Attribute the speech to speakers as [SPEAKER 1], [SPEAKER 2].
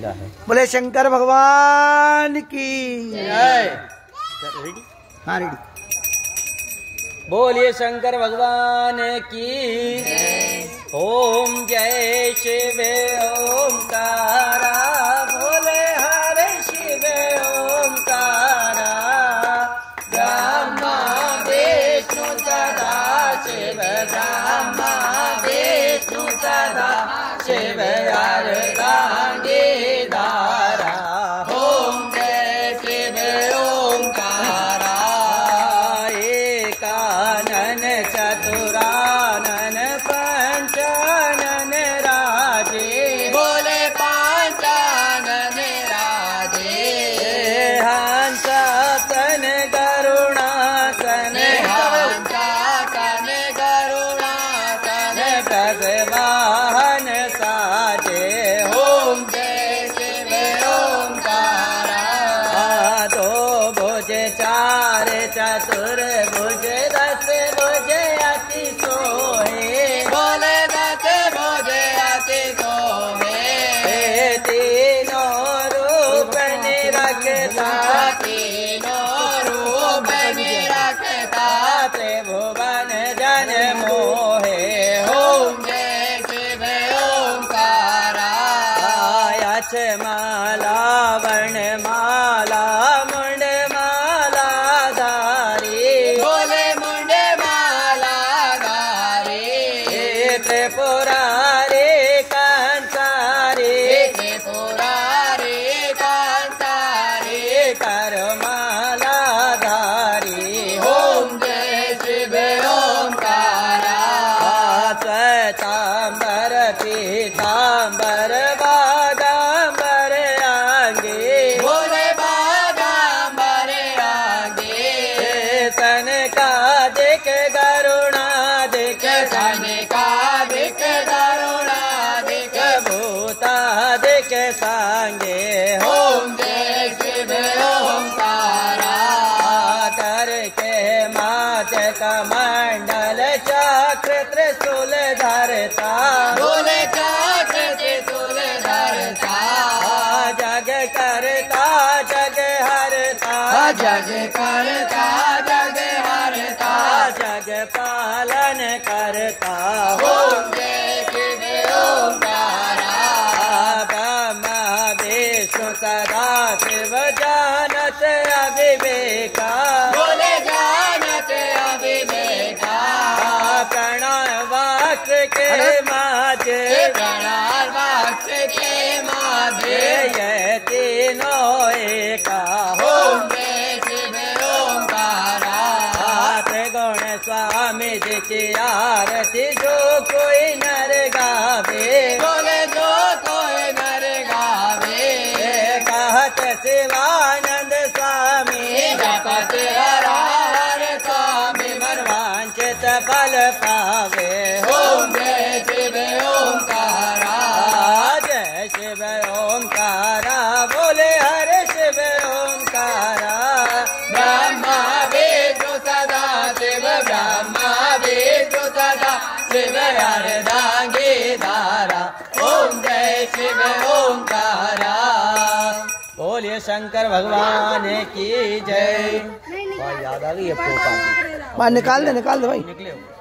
[SPEAKER 1] लीला है।
[SPEAKER 2] बोले शंकर भगवान की
[SPEAKER 1] जय।
[SPEAKER 2] हाँ रेडी।
[SPEAKER 1] बोलिए शंकर भगवान की। ओम जय शिव ओमकारा, भोले हरे शिव ओमकारा। ब्रह्मा विष्णु सदा शिव, ब्रह्मा विष्णु सदा शिव अर्धांगीधारा। ओम जय शिव ओमकारा। एकानन चतुरानन पंचानन राजे, बोले पंचानन राजे। हंसासन गरुणासन, हंसासन गरुणासन ब्रजवाहन साजे। ओम जय शिव ओमकारा। दो भुज चार चतुर्भुज दस भुज अति सोहे, बोले दस भुज अति सोहे। तीनों रूप निरखता, तीनों रूप निरखता त्रिभुवन जन मोहे। ओम जय शिव ओमकारा। यक्ष माला वर्ण माला मुंड माला धारी, बोले मुंड माला धारी। त्रिपुरारी कंसारी, त्रिपुरारी कंसारी करमाला धारी। ओम जय शिव ओमकारा। श्वेतांबर पीतांबर बादांबर आंगे, बोले बादांबर आंगे। सनकादिक गरुणादिक, सनकादिक गरुणादिक भूतादिक सांगे। ओम जय शिव ओमकारा। करके माच कमंडल चक्र त्रिशूल धरता, बोले चक्र त्रिशूल धरता। जग करता जग हरता, जग करता जग हरता। जग पालन करता। ओम जय शिव ओमकारा। ब्रह्मा विष्णु सदा शिव जानत अविवेका, बोले जानत अविवेका। प्रणव वाक्य के माझे, प्रणव वाक्य के माझे ये तीनों एका। ओम जय शिव ओमकारा। त्रिगुण स्वामी जी की आरती जो कोई नर गावे, बोले जो कोई नर गावे। कहत शिवानंद स्वामी, जपत हर हर स्वामी मनवांचित फल पावे। ओम जय शिव ओमकारा। जय शिव ओमकारा, बोले हरे शिव ओमकारा। ब्रह्मा विष्णु सदा शिव, ब्रह्मा विष्णु सदा शिव अर्धांगीधारा। ओम जय शिव ओमकारा। बोलिए शंकर भगवान की जय। याद आ गई अब तो
[SPEAKER 2] निकाल दे भाई।
[SPEAKER 1] निकले हो।